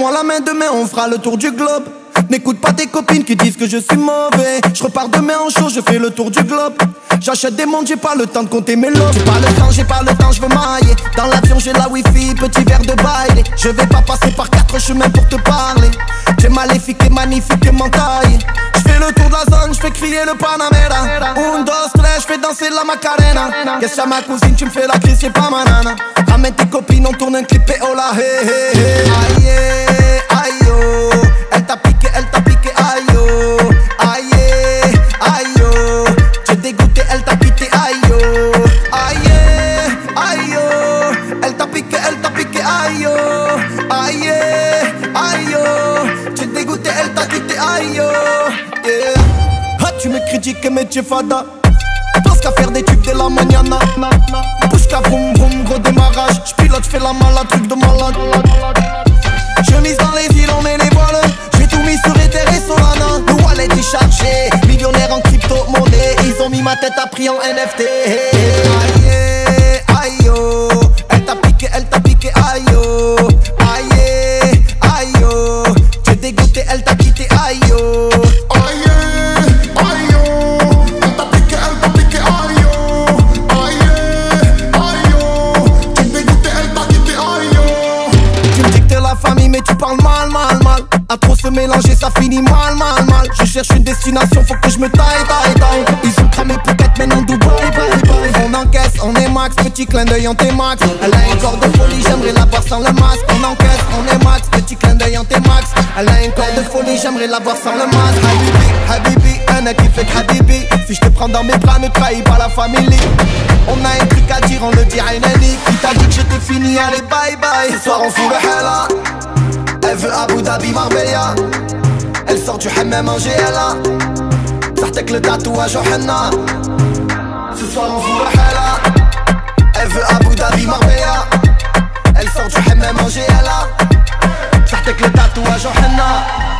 Tiens-moi la main, demain on fera le tour du globe. N'écoute pas tes copines qui disent que je suis mauvais. Je repars demain en show, je fais le tour du globe. J'achète des montres, j'ai pas le temps de compter mes lots. J'ai pas le temps, je veux mailler. Dans l'avion j'ai la wifi, petit verre de baile. Je vais pas passer par 4 chemins pour te parler. T'es maléfique et magnifique et m'entaille. Je fais le tour de la zone, je fais crier le Panamera. 1, 2, 3, je fais danser la Macarena. Qu'est-ce que ma cousine, tu me fais la crise, c'est pas ma nana. Ramène tes copines, on tourne un clip et oh la hey hey hey. Aïe, aïe, oh. Elle t'a piqué, aïe, oh. Aïe, aïe, oh. T'es dégoûté, elle t'a quitté, aïe, oh. Aïe, aïe, oh. Elle t'a piqué, aïe, oh. Aïe, aïe, oh. T'es dégoûté, elle t'a quitté, aïe, oh. Yeah. Ah, tu me critiques, mais tu fada. Pense qu'à faire des tubes de la mañana. Bouge qu'à vroom vroom, gros démarrage. J'pilote, j'fais la malade, truc de malade. Je mise dans les villes, on met les voiles. J'ai tout mis sur Ether et Solana. Le wallet est chargé, millionnaire en crypto-monnaie. Ils ont mis ma tête à prix en NFT. Aïe, aïe, oh. Elle t'a piqué, aïe, oh. Aïe, aïe, oh. T'es dégoûté, elle t'a quitté, aïe, oh. Mais tu parles mal. À trop se mélanger, ça finit mal. Je cherche une destination, faut que je me taille. Ils ont cramé Phuket, maintenant Dubaï, bye. On encaisse, on est max, petit clin d'œil en T-Max. Elle a un corps de folie, j'aimerais la voir sans le masque. On encaisse, on est max, petit clin d'œil en T-Max. Elle a un corps de folie, j'aimerais la voir sans le masque. Habibi, un qui fait Habibi. Si je te prends dans mes bras, ne trahis pas la famille. On a un truc à dire, on le dit à une amie. Qui t'a dit que j'étais fini, allez bye bye. Ce soir on fout le hella. Elle veut Abu Dhabi, Marbella. Elle sort du hammam en GLA. Sartek le tatouage au henna. Ce soir on fout le hella. Elle veut Abu Dhabi, Marbella. Elle sort du hammam en GLA. Sartek le tatouage au henna.